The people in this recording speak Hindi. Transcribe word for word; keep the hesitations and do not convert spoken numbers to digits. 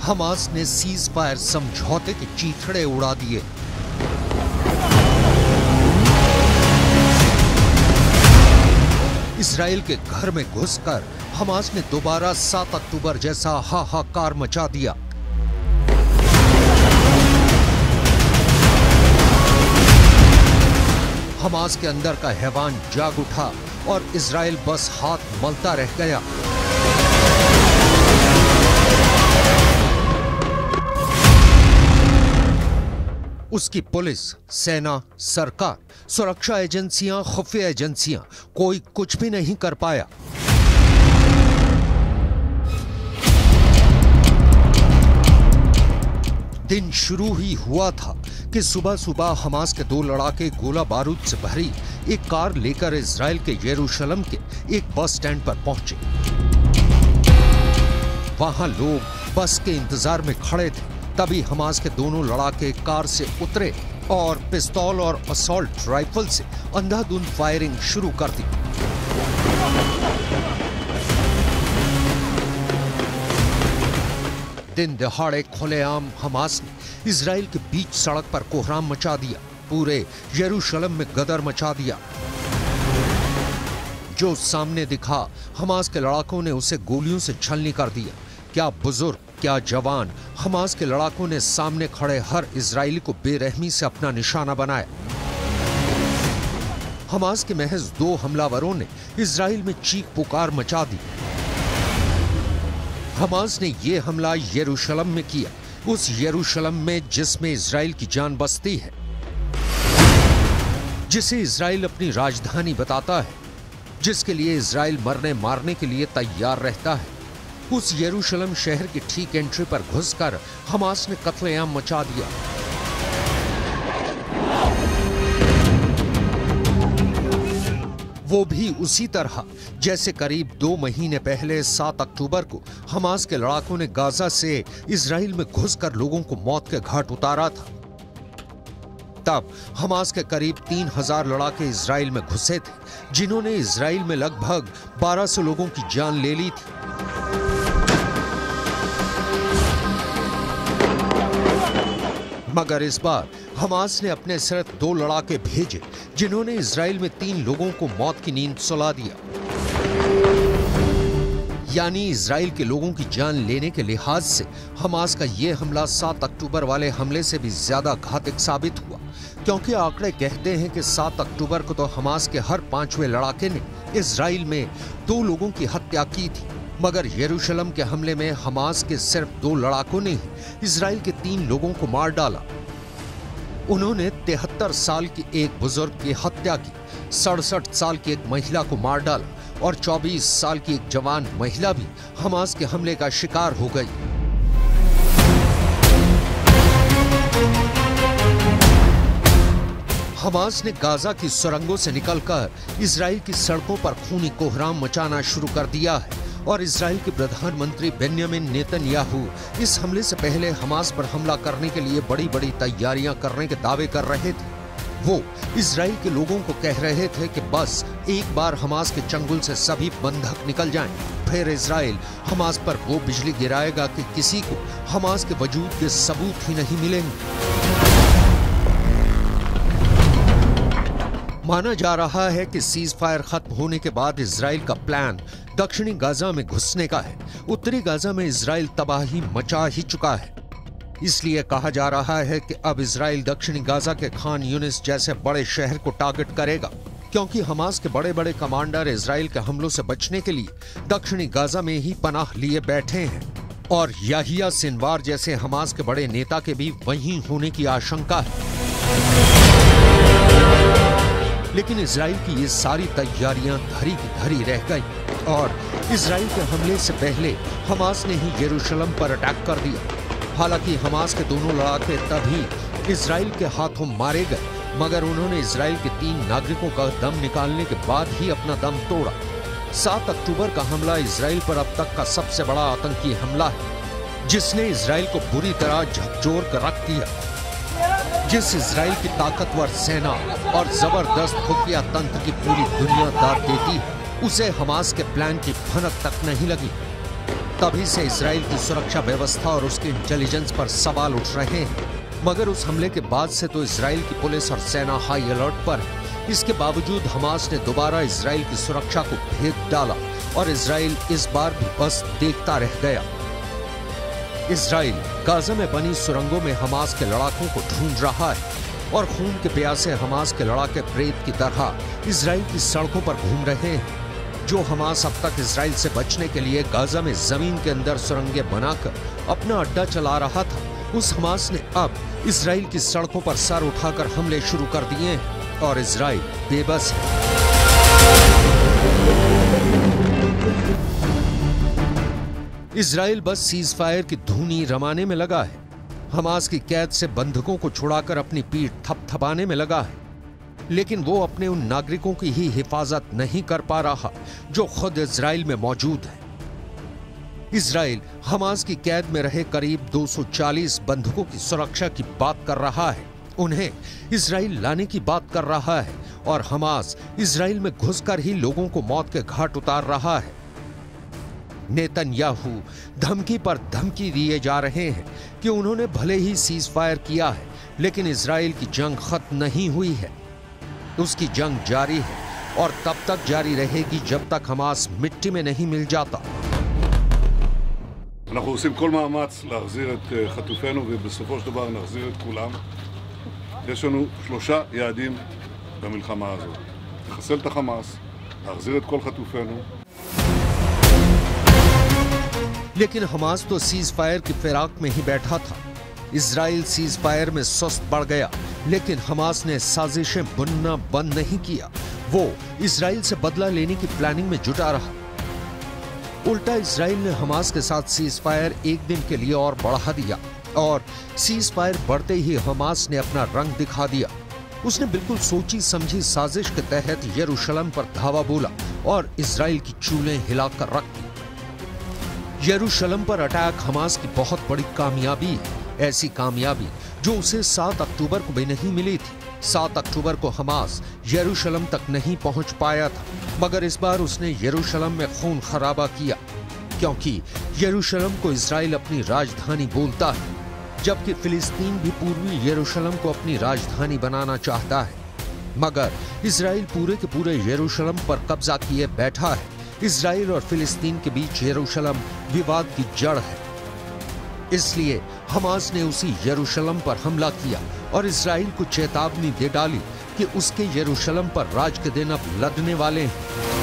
हमास ने सीज फायर समझौते के चीथड़े उड़ा दिए। इजराइल के घर में घुसकर हमास ने दोबारा सात अक्टूबर जैसा हाहाकार मचा दिया। हमास के अंदर का हैवान जाग उठा और इजराइल बस हाथ मलता रह गया। उसकी पुलिस, सेना, सरकार, सुरक्षा एजेंसियां, खुफिया एजेंसियां, कोई कुछ भी नहीं कर पाया। दिन शुरू ही हुआ था कि सुबह सुबह हमास के दो लड़ाके गोला बारूद से भरी एक कार लेकर इजराइल के यरूशलेम के एक बस स्टैंड पर पहुंचे। वहां लोग बस के इंतजार में खड़े थे। तभी हमास के दोनों लड़ाके कार से उतरे और पिस्तौल और असॉल्ट राइफल से अंधाधुंध फायरिंग शुरू कर दी। दिन दहाड़े खुलेआम हमास ने इजराइल के बीच सड़क पर कोहराम मचा दिया, पूरे यरूशलेम में गदर मचा दिया। जो सामने दिखा, हमास के लड़ाकों ने उसे गोलियों से छलनी कर दिया। क्या बुजुर्ग, क्या जवान, हमास के लड़ाकों ने सामने खड़े हर इजरायली को बेरहमी से अपना निशाना बनाया। हमास के महज दो हमलावरों ने इजराइल में चीख पुकार मचा दी। हमास ने यह हमला यरूशलेम में किया, उस यरूशलेम में जिसमें इजराइल की जान बसती है, जिसे इजराइल अपनी राजधानी बताता है, जिसके लिए इजराइल मरने मारने के लिए तैयार रहता है। उस यरूशलेम शहर की ठीक एंट्री पर घुसकर हमास ने कत्लेआम मचा दिया। वो भी उसी तरह जैसे करीब दो महीने पहले सात अक्टूबर को हमास के लड़ाकों ने गाजा से इजराइल में घुसकर लोगों को मौत के घाट उतारा था। तब हमास के करीब तीन हजार लड़ाके इजराइल में घुसे थे, जिन्होंने इजराइल में लगभग बारह सौ लोगों की जान ले ली थी। मगर इस बार हमास ने अपने सिर्फ दो लड़ाके भेजे, जिन्होंने इजराइल में तीन लोगों को मौत की नींद सुला दिया। यानी इजराइल के लोगों की जान लेने के लिहाज से हमास का यह हमला सात अक्टूबर वाले हमले से भी ज्यादा घातक साबित हुआ, क्योंकि आंकड़े कहते हैं कि सात अक्टूबर को तो हमास के हर पांचवें लड़ाके ने इजराइल में दो लोगों की हत्या की थी, मगर यरूशलेम के हमले में हमास के सिर्फ दो लड़ाकों ने ही इजराइल के तीन लोगों को मार डाला। उन्होंने तिहत्तर साल की एक बुजुर्ग की हत्या की, सड़सठ साल की एक महिला को मार डाला और चौबीस साल की एक जवान महिला भी हमास के हमले का शिकार हो गई। हमास ने गाजा की सुरंगों से निकलकर इजराइल की सड़कों पर खूनी कोहराम मचाना शुरू कर दिया है और इजराइल के प्रधानमंत्री बेन्यामिन नेतन्याहू इस हमले से पहले हमास पर हमला करने के लिए बड़ी बड़ी तैयारियां करने के दावे कर रहे थे। वो इजराइल के लोगों को कह रहे थे कि बस एक बार हमास के चंगुल से सभी बंधक निकल जाएं, फिर इजराइल हमास पर वो बिजली गिराएगा कि किसी को हमास के वजूद के सबूत ही नहीं मिलेंगे। माना जा रहा है कि सीज फायर खत्म होने के बाद इजराइल का प्लान दक्षिणी गाजा में घुसने का है। उत्तरी गाजा में इजराइल तबाही मचा ही चुका है, इसलिए कहा जा रहा है कि अब इजराइल दक्षिणी गाजा के खान यूनिस जैसे बड़े शहर को टारगेट करेगा, क्योंकि हमास के बड़े बड़े कमांडर इजराइल के हमलों से बचने के लिए दक्षिणी गाजा में ही पनाह लिए बैठे हैं और याहिया सिनवार जैसे हमास के बड़े नेता के भी वहीं होने की आशंका है। लेकिन इजराइल की ये सारी तैयारियां धरी की धरी रह गई और इजराइल के हमले से पहले हमास ने ही यरूशलेम पर अटैक कर दिया। हालांकि हमास के दोनों लड़ाके तभी इजराइल के हाथों मारे गए, मगर उन्होंने इजराइल के तीन नागरिकों का दम निकालने के बाद ही अपना दम तोड़ा। सात अक्टूबर का हमला इजराइल पर अब तक का सबसे बड़ा आतंकी हमला है, जिसने इजराइल को बुरी तरह झकझोर कर रख दिया। जिस इजराइल की ताकतवर सेना और जबरदस्त खुफिया तंत्र की पूरी दुनिया दाद देती है, उसे हमास के प्लान की भनक तक नहीं लगी। तभी से इजराइल की सुरक्षा व्यवस्था और उसकी इंटेलिजेंस पर सवाल उठ रहे हैं। मगर उस हमले के बाद से तो इजराइल की पुलिस और सेना हाई अलर्ट पर है। इसके बावजूद हमास ने दोबारा इजराइल की सुरक्षा को भेद डाला और इजराइल इस बार भी बस देखता रह गया। इजराइल गाजा में बनी सुरंगों में हमास के लड़ाकों को ढूंढ रहा है और खून के प्यासे हमास के लड़ाके प्रेत की तरह इजराइल की सड़कों पर घूम रहे हैं। जो हमास अब तक इजराइल से बचने के लिए गाजा में जमीन के अंदर सुरंगें बनाकर अपना अड्डा चला रहा था, उस हमास ने अब इजराइल की सड़कों पर सर उठाकर हमले शुरू कर दिए हैं और इजराइल बेबस है। इजराइल बस सीज फायर की धूनी रमाने में लगा है। हमास की कैद से बंधकों को छुड़ाकर अपनी पीठ थपथपाने में लगा है, लेकिन वो अपने उन नागरिकों की ही हिफाजत नहीं कर पा रहा जो खुद इजराइल में मौजूद है। इजराइल हमास की कैद में रहे करीब दो सौ चालीस बंधकों की सुरक्षा की बात कर रहा है, उन्हें इजराइल लाने की बात कर रहा है और हमास इजराइल में घुसकर ही लोगों को मौत के घाट उतार रहा है। नेतन्याहू धमकी पर धमकी दिए जा रहे हैं कि उन्होंने भले ही सीज फायर किया है, लेकिन इजराइल की जंग खत्म नहीं हुई है। उसकी जंग जारी है और तब तक जारी रहेगी जब तक हमास मिट्टी में नहीं मिल जाता। אנחנו עושים כל מאמץ להחזיר את חטופינו ובסופו של דבר נחזיר את כולם. יש לנו שלושה יעדים במלחמה הזאת. לחסל את החמאס, להחזיר את כל חטופינו. लेकिन हमास तो सीज फायर की फिराक में ही बैठा था। इजराइल सीज फायर में सुस्त पड़ गया, लेकिन हमास ने साजिशें बुनना बंद नहीं किया। वो इजराइल से बदला लेने की प्लानिंग में जुटा रहा। उल्टा इजराइल ने हमास के साथ सीज फायर एक दिन के लिए और बढ़ा दिया और सीज फायर बढ़ते ही हमास ने अपना रंग दिखा दिया। उसने बिल्कुल सोची समझी साजिश के तहत यरूशलेम पर धावा बोला और इजराइल की चूलें हिलाकर रख दी। यरूशलेम पर अटैक हमास की बहुत बड़ी कामयाबी है, ऐसी कामयाबी जो उसे सात अक्टूबर को भी नहीं मिली थी। सात अक्टूबर को हमास यरूशलेम तक नहीं पहुंच पाया था, मगर इस बार उसने यरूशलेम में खून खराबा किया, क्योंकि यरूशलेम को इजराइल अपनी राजधानी बोलता है, जबकि फिलिस्तीन भी पूर्वी यरूशलेम को अपनी राजधानी बनाना चाहता है। मगर इजराइल पूरे के पूरे यरूशलेम पर कब्जा किए बैठा है। इजराइल और फिलिस्तीन के बीच यरूशलेम विवाद की जड़ है, इसलिए हमास ने उसी यरूशलेम पर हमला किया और इजराइल को चेतावनी दे डाली कि उसके यरूशलेम पर राज के दिन अब लदने वाले हैं।